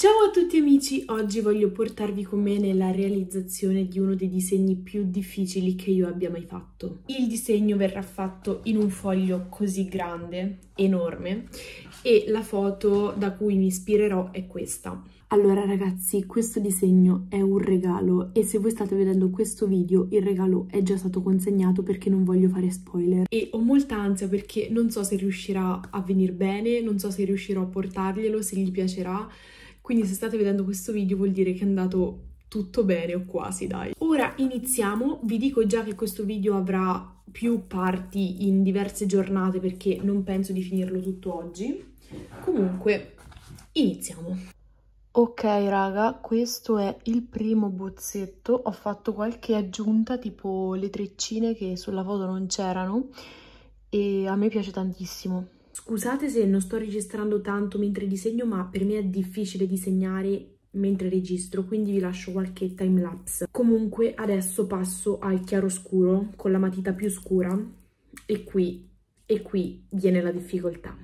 Ciao a tutti amici, oggi voglio portarvi con me nella realizzazione di uno dei disegni più difficili che io abbia mai fatto. Il disegno verrà fatto in un foglio così grande, enorme, e la foto da cui mi ispirerò è questa. Allora ragazzi, questo disegno è un regalo e se voi state vedendo questo video il regalo è già stato consegnato perché non voglio fare spoiler. E ho molta ansia perché non so se riuscirà a venire bene, non so se riuscirò a portarglielo, se gli piacerà. Quindi se state vedendo questo video vuol dire che è andato tutto bene o quasi, dai. Ora iniziamo, vi dico già che questo video avrà più parti in diverse giornate perché non penso di finirlo tutto oggi. Comunque, iniziamo. Ok raga, questo è il primo bozzetto, ho fatto qualche aggiunta tipo le treccine che sulla foto non c'erano e a me piace tantissimo. Scusate se non sto registrando tanto mentre disegno, ma per me è difficile disegnare mentre registro, quindi vi lascio qualche timelapse. Comunque adesso passo al chiaroscuro con la matita più scura e qui viene la difficoltà.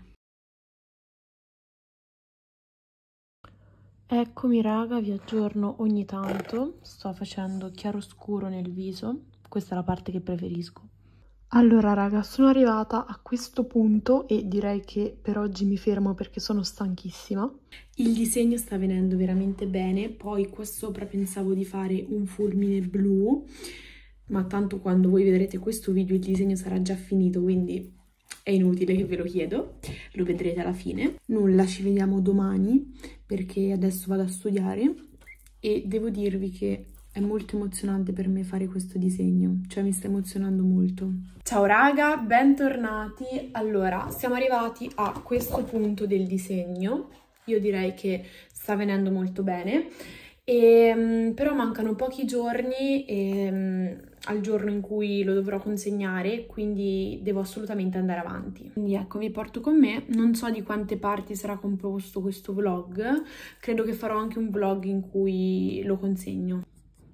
Eccomi raga, vi aggiorno ogni tanto, sto facendo chiaroscuro nel viso, questa è la parte che preferisco. Allora raga, sono arrivata a questo punto e direi che per oggi mi fermo perché sono stanchissima. Il disegno sta venendo veramente bene, poi qua sopra pensavo di fare un fulmine blu, ma tanto quando voi vedrete questo video il disegno sarà già finito, quindi è inutile che ve lo chiedo, lo vedrete alla fine. Nulla, ci vediamo domani perché adesso vado a studiare e devo dirvi che è molto emozionante per me fare questo disegno, cioè mi sta emozionando molto. Ciao raga, bentornati. Allora, siamo arrivati a questo punto del disegno. Io direi che sta venendo molto bene, però mancano pochi giorni al giorno in cui lo dovrò consegnare, quindi devo assolutamente andare avanti. Quindi ecco, vi porto con me. Non so di quante parti sarà composto questo vlog, credo che farò anche un vlog in cui lo consegno.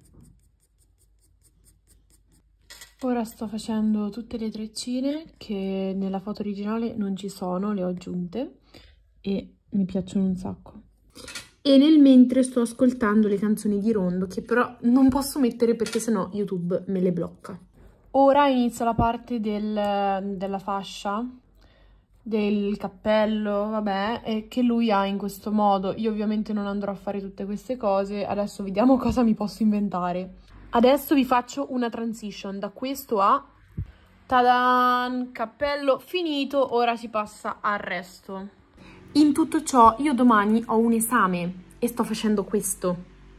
Ora sto facendo tutte le treccine che nella foto originale non ci sono, le ho aggiunte e mi piacciono un sacco. E nel mentre sto ascoltando le canzoni di Rondo che però non posso mettere perché sennò YouTube me le blocca. Ora inizia la parte della fascia, del cappello, vabbè, e che lui ha in questo modo. Io ovviamente non andrò a fare tutte queste cose, adesso vediamo cosa mi posso inventare. Adesso vi faccio una transition da questo a tadan, cappello finito, ora si passa al resto. In tutto ciò io domani ho un esame e sto facendo questo.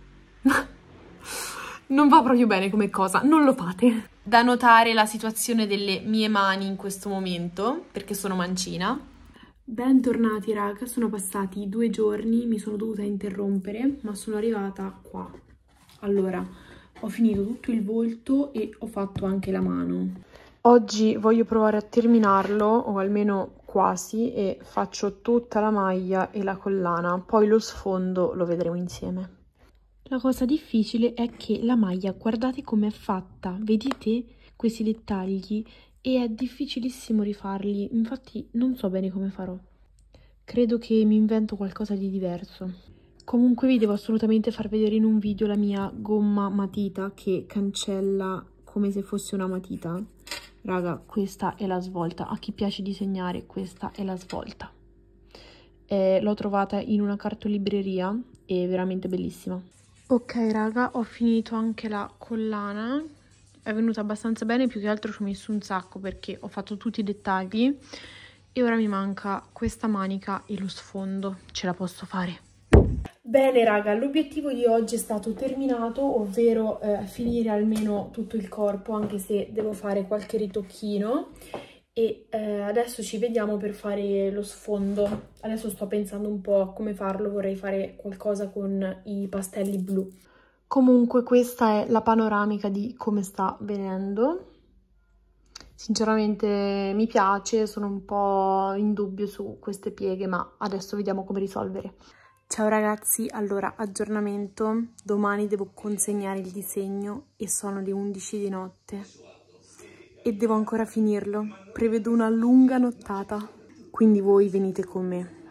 Non va proprio bene come cosa, non lo fate. Da notare la situazione delle mie mani in questo momento, perché sono mancina. Bentornati raga, sono passati 2 giorni, mi sono dovuta interrompere, ma sono arrivata qua. Allora, ho finito tutto il volto e ho fatto anche la mano. Oggi voglio provare a terminarlo, o almeno quasi, e faccio tutta la maglia e la collana, poi lo sfondo lo vedremo insieme. La cosa difficile è che la maglia, guardate com'è fatta, vedete questi dettagli? E è difficilissimo rifarli, infatti non so bene come farò. Credo che mi invento qualcosa di diverso. Comunque vi devo assolutamente far vedere in un video la mia gomma matita che cancella come se fosse una matita. Raga, questa è la svolta. A chi piace disegnare, questa è la svolta. L'ho trovata in una cartolibreria, è veramente bellissima. Ok raga, ho finito anche la collana. È venuta abbastanza bene, più che altro ci ho messo un sacco perché ho fatto tutti i dettagli. E ora mi manca questa manica e lo sfondo. Ce la posso fare. Bene raga, l'obiettivo di oggi è stato terminato, ovvero finire almeno tutto il corpo, anche se devo fare qualche ritocchino. E adesso ci vediamo per fare lo sfondo. Adesso sto pensando un po' a come farlo, vorrei fare qualcosa con i pastelli blu. Comunque questa è la panoramica di come sta venendo. Sinceramente mi piace, sono un po' in dubbio su queste pieghe, ma adesso vediamo come risolvere. Ciao ragazzi, allora aggiornamento, domani devo consegnare il disegno e sono le 11 di notte e devo ancora finirlo, prevedo una lunga nottata, quindi voi venite con me.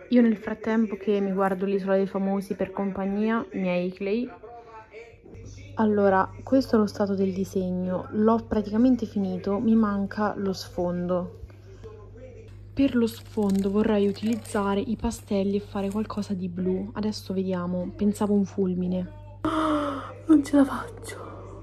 Io nel frattempo che mi guardo l'Isola dei Famosi per compagnia, miei Clay. Allora, questo è lo stato del disegno, l'ho praticamente finito, mi manca lo sfondo. Per lo sfondo vorrei utilizzare i pastelli e fare qualcosa di blu. Adesso vediamo, pensavo un fulmine. Non ce la faccio.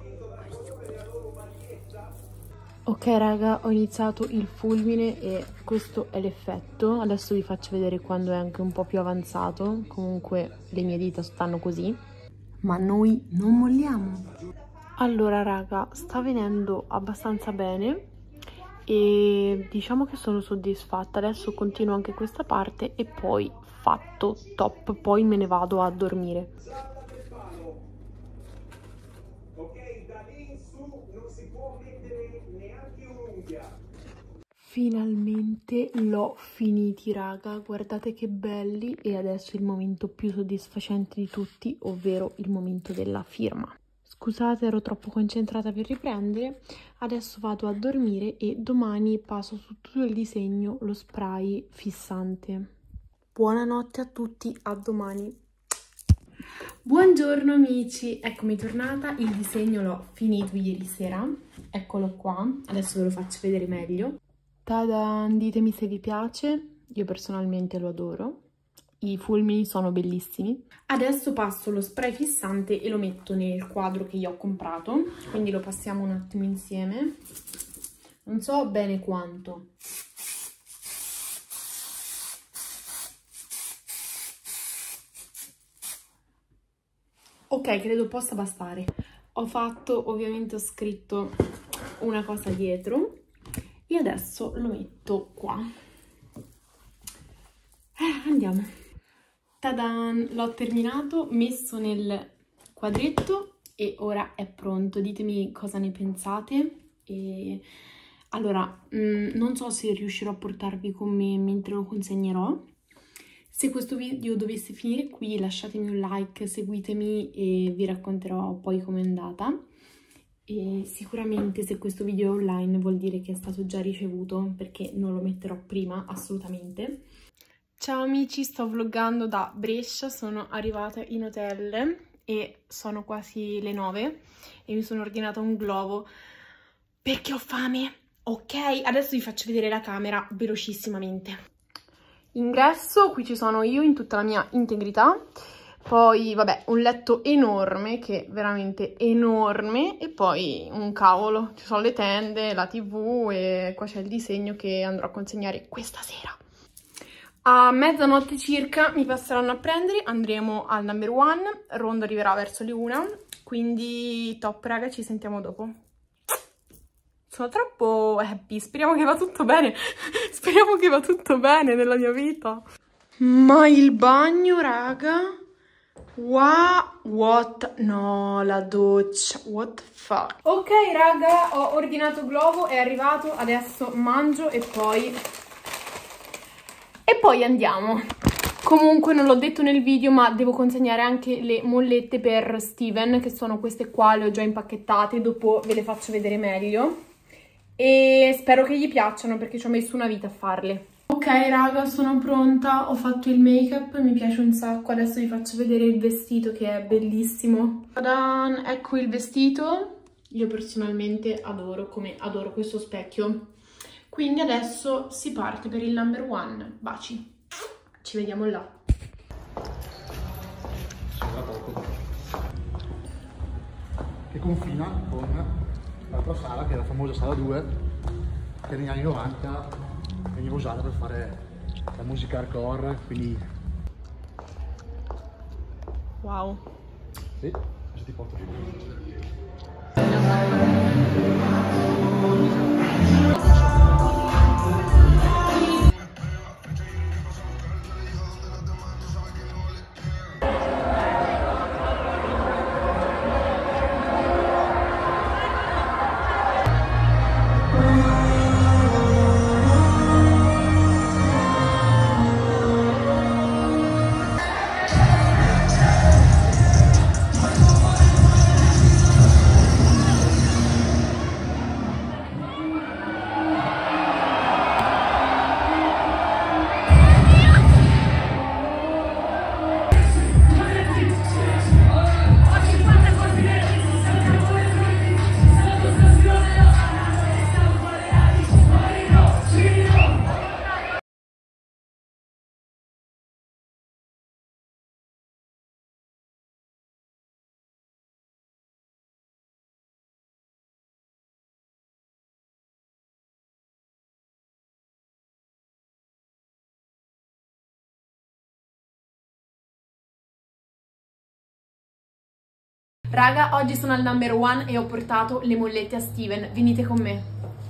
Ok raga, ho iniziato il fulmine e questo è l'effetto. Adesso vi faccio vedere quando è anche un po' più avanzato. Comunque le mie dita stanno così. Ma noi non molliamo. Allora raga, sta venendo abbastanza bene e diciamo che sono soddisfatta. Adesso continuo anche questa parte e poi fatto, top, poi me ne vado a dormire. Finalmente l'ho finiti raga, guardate che belli, e adesso è il momento più soddisfacente di tutti, ovvero il momento della firma. Scusate, ero troppo concentrata per riprendere, adesso vado a dormire e domani passo su tutto il disegno lo spray fissante. Buonanotte a tutti, a domani. Buongiorno amici, eccomi tornata, il disegno l'ho finito ieri sera, eccolo qua, adesso ve lo faccio vedere meglio. Tada, ditemi se vi piace, io personalmente lo adoro, i fulmini sono bellissimi. Adesso passo lo spray fissante e lo metto nel quadro che io ho comprato, quindi lo passiamo un attimo insieme, non so bene quanto. Ok, credo possa bastare. Ovviamente ho scritto una cosa dietro. E adesso lo metto qua. Andiamo. Tadan! L'ho terminato, messo nel quadretto e ora è pronto. Ditemi cosa ne pensate. Allora, non so se riuscirò a portarvi con me mentre lo consegnerò. Se questo video dovesse finire qui, lasciatemi un like, seguitemi e vi racconterò poi com'è andata. E sicuramente se questo video è online vuol dire che è stato già ricevuto, perché non lo metterò prima, assolutamente. Ciao amici, sto vloggando da Brescia, sono arrivata in hotel e sono quasi le 9 e mi sono ordinata un globo perché ho fame. Ok, adesso vi faccio vedere la camera velocissimamente. Ingresso, qui ci sono io in tutta la mia integrità. Poi, vabbè, un letto enorme, che è veramente enorme, e poi un cavolo, ci sono le tende, la TV e qua c'è il disegno che andrò a consegnare questa sera. A mezzanotte circa mi passeranno a prendere, andremo al number one, Rondo arriverà verso le 1, quindi top raga, ci sentiamo dopo. Sono troppo happy, speriamo che va tutto bene, speriamo che va tutto bene nella mia vita. Ma il bagno raga... Wow, what? No, la doccia, what the fuck? Ok raga, ho ordinato globo, è arrivato, adesso mangio e poi andiamo. Comunque non l'ho detto nel video, ma devo consegnare anche le mollette per Steven, che sono queste qua, le ho già impacchettate, dopo ve le faccio vedere meglio. E spero che gli piacciono perché ci ho messo una vita a farle. Ok raga, sono pronta, ho fatto il make up, mi piace un sacco, adesso vi faccio vedere il vestito che è bellissimo. Tadan, ecco il vestito, io personalmente adoro, come adoro questo specchio. Quindi adesso si parte per il number one, baci, ci vediamo là. Che confina con l'altra sala, che è la famosa sala 2, che negli anni 90 veniva usata per fare la musica hardcore, quindi... Wow. Sì, adesso ti porto giù. Raga, oggi sono al number one e ho portato le mollette a Steven. Venite con me.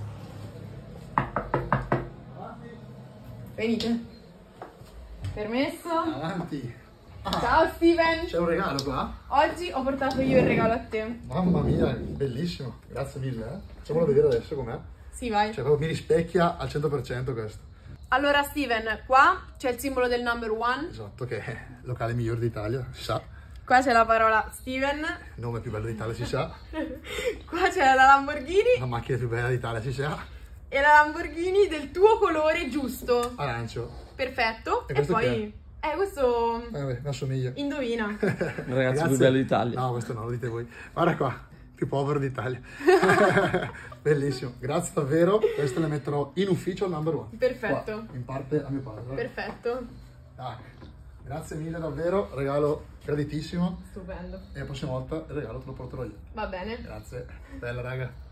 Venite. Permesso? Avanti. Ciao Steven. C'è un regalo qua? Oggi ho portato io il regalo a te. Mamma mia, bellissimo. Grazie mille. Facciamolo vedere adesso com'è. Sì, vai. Cioè, proprio mi rispecchia al 100% questo. Allora Steven, qua c'è il simbolo del number one. Esatto, che è il locale migliore d'Italia, si sa. Qua c'è la parola Steven. Il nome più bello d'Italia, si sa. Qua c'è la Lamborghini. La macchina più bella d'Italia, si sa. E la Lamborghini del tuo colore giusto. Arancio. Perfetto. E E questo poi... questo... Vabbè, mi assomiglia. Indovina. Il ragazzo più bello d'Italia. No, questo no, lo dite voi. Guarda qua, più povero d'Italia. Bellissimo, grazie davvero. Queste le metterò in ufficio al number one. Perfetto. Qua, in parte a mio padre. Perfetto. Dai, grazie mille davvero, regalo graditissimo. Stupendo. E la prossima volta il regalo te lo porterò io. Va bene. Grazie, bella raga.